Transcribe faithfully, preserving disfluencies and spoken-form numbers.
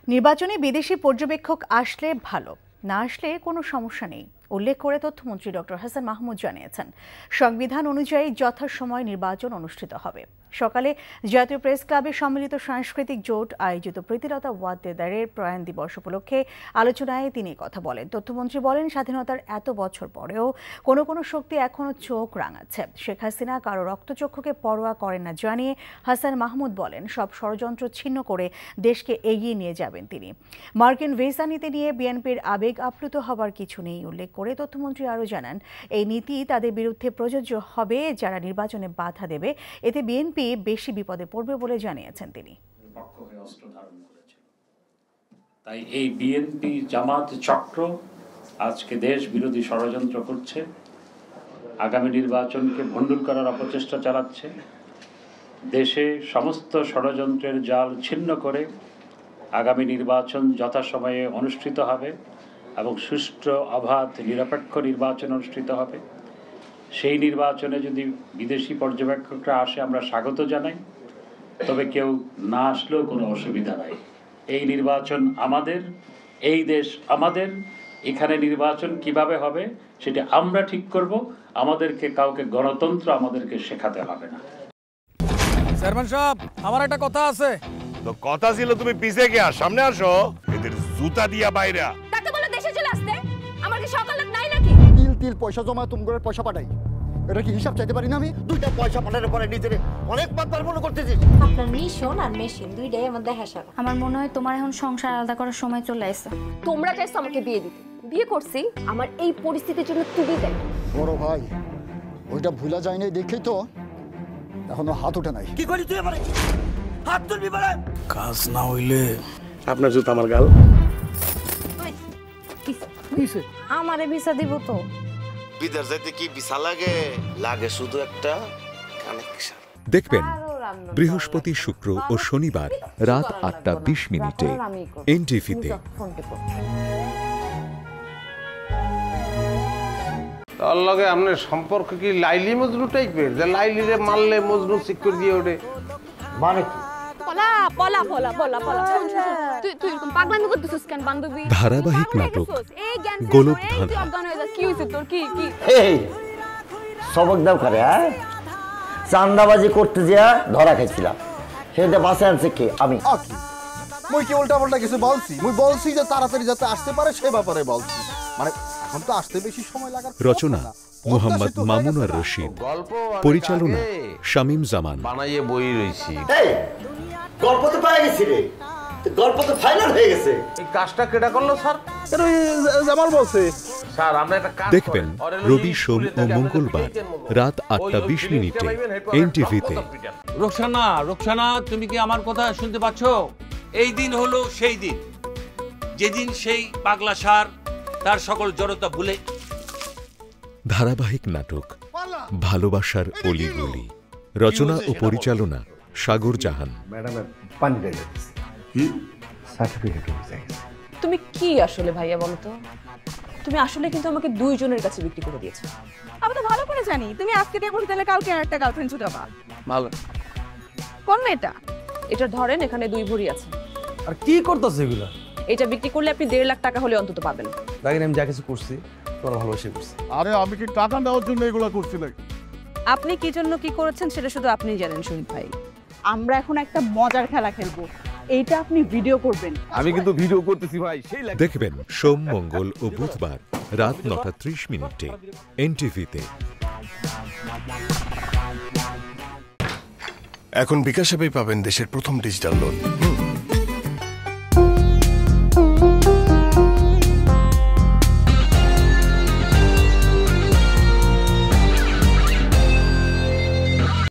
নির্বাচনে বিদেশি পর্যবেক্ষক আসলে ভালো, না আসলে কোনো সমস্যা নেই উল্লেখ করে তথ্যমন্ত্রী ডক্টর হাসান মাহমুদ জানিয়েছেন, সংবিধান অনুযায়ী যথাসময়ে নির্বাচন অনুষ্ঠিত হবে। সকালে জাতীয় প্রেস ক্লাবে সম্মিলিত সাংস্কৃতিক জোট আয়োজিত প্রীতিলতা ওয়াদ্দেদারের প্রয়াণ দিবস উপলক্ষে আলোচনায় তিনি কথা বলেন। তথ্যমন্ত্রী বলেন, স্বাধীনতার এত বছর পরেও কোনো কোনো শক্তি এখনও চোখ রাঙাচ্ছে। শেখ হাসিনা কারো রক্তচক্ষুকে পরোয়া করেন না জানিয়ে হাসান মাহমুদ বলেন, সব ষড়যন্ত্র ছিন্ন করে দেশকে এগিয়ে নিয়ে যাবেন তিনি। মার্কিন ভিসা নীতি নিয়ে বিএনপির আবেগ আপ্লুত হবার কিছু নেই উল্লেখ করে তথ্যমন্ত্রী আরও জানান, এই নীতি তাদের বিরুদ্ধে প্রযোজ্য হবে যারা নির্বাচনে বাধা দেবে, এতে বিএনপি বেশি বিপদে পড়বে বলে জানিয়েছেন তিনি। তাই এই বিএনপি জামাত চক্র আজকে দেশ বিরোধী ষড়যন্ত্র করছে, আগামী নির্বাচনকে ভণ্ডুল করার অপচেষ্টা চালাচ্ছে। দেশে সমস্ত ষড়যন্ত্রের জাল ছিন্ন করে আগামী নির্বাচন যথাসময়ে অনুষ্ঠিত হবে এবং সুষ্ঠু অবাধ নিরপেক্ষ নির্বাচন অনুষ্ঠিত হবে। সেই নির্বাচনে যদি বিদেশি পর্যবেক্ষকরা আসে আমরা স্বাগত জানাই, তবে কেউ না আসলেও কোনো অসুবিধা নাই। এই নির্বাচন আমাদের, এই দেশ আমাদের, এখানে নির্বাচন কিভাবে হবে সেটা আমরা ঠিক করব। আমাদেরকে কাউকে গণতন্ত্র আমাদেরকে শেখাতে হবে না। চেয়ারম্যান সাহেব, আমার একটা কথা আছে। তো কথা ছিল তুমি পিছে গিয়া সামনে আসো, এদের জুতা দিয়া বাইরা। তাকে বলে দেশে চলে আসতে, আমার কি সকাল নাই নাকি? তিল তিল পয়সা জমা তুমি করে পয়সা পাঠাই, এটা কি হিসাব চাইতে পারি না আমি? দুইটা পয়সা পাঠানোর পরে নিজেরে অনেক বারবার মনে করতেছি। আপনার মিশন আর মেশিন দুইটাই আমাদের হেসাব। আমার মনে হয় তোমার এখন সংসার আলাদা করার সময় চলে আসছে। তোমরা চাইছো আমাকে বিয়ে দিতে, বিয়ে করছি আমার এই পরিস্থিতির জন্য তুমি দেখ। বড় ভাই ওইটা ভুলা যায় নাই দেখেই তো এখনো হাত ওঠে নাই। কি করি তুই আমারে? হাত তুলবি বলে? কাজ না হইলে আপনার জুতা আমার গাল। কিসে? আমারে ভিসা দিব তো। বিদেশ যাইতে কি ভিসা লাগে? লাগে শুধু একটা কানেকশন। দেখবেন বৃহস্পতি, শুক্র ও শনিবার রাত আটটা বিশ মিনিটে এনটিভিতে। তার লগে আপনার সম্পর্ক কি লাইলি মজনু টাইপের, যে লাইলিরে মারলে মজনু সিকিউর দিয়ে ওঠে? মানে কি? পলা পলা পলা পলা পলা তুই তুই এরকম পাগলামি করতেছিস কেন বান্ধবী? ধারাবাহিক নাটক গোলক ধাঁধা। কি হইছে তোর? কি কি এই সবক দাও করে, হ্যাঁ চান্দাবাজি করতে যা ধরা খাইছিলাম, সেটা বাসে আনছে কে? আমি। মুই কি উল্টা পাল্টা কিছু বলছি? মুই বলছি যে তাড়াতাড়ি যাতে আসতে পারে সে ব্যাপারে বলছি। মানে এখন তো আসতে বেশি সময় লাগার। রচনা মোহাম্মদ মামুনুর রশিদ, পরিচালনা শামীম জামান। বানাইয়ে বই রইছি। এই গল্প তো পাই গেছি রে, গল্প তো ফাইনাল হয়ে গেছে। এই কাজটা কেডা করলো স্যার? জামাল বলছে। স্যার আমরা একটা কাজ দেখবেন রবি, সোম ও মঙ্গলবার রাত আটটা বিশ মিনিটে এনটিভিতে। রোকসানা, রোকসানা তুমি কি আমার কথা শুনতে পাচ্ছ? এই দিন হলো সেই দিন যেদিন সেই পাগলা সার তার সকল জড়তা ভুলে। ধারাবাহিক নাটক ভালোবাসার অলিগলি, রচনা ও পরিচালনা সাগর জাহান। তুমি কি আসলে ভাইয়া বলো তো? তুমি আসলে কিন্তু আমাকে দুইজনের কাছে বিক্রি করে দিয়েছো। আমি তো ভালো করে জানি তুমি আজকে দেখুন তাহলে কালকে আরেকটা গার্লফ্রেন্ড ছুটে পাবা। ভালো কোন মেয়েটা? এটা ধরেন এখানে দুই ভরি আছে। আর কি করতেছে এগুলা? এটা বিক্রি করলে আপনি দেড় লাখ টাকা হলে অন্তত পাবেন। দেখেন আমি যা কিছু করছি তোর ভালোবাসে করছি। আরে আমি কি টাকা দেওয়ার জন্য এগুলো করছি নাকি? আপনি কি জন্য কি করেছেন সেটা শুধু আপনিই জানেন শহীদ ভাই। আমরা এখন একটা মজার খেলা খেলবো, এইটা আপনি ভিডিও করবেন। আমি কিন্তু ভিডিও করতেছি ভাই। সেই দেখবেন সোম, মঙ্গল ও বুধবার রাত নটা ত্রিশ মিনিটে এনটিভিতে। এখন বিকাশ অ্যাপে পাবেন দেশের প্রথম ডিজিটাল লোন।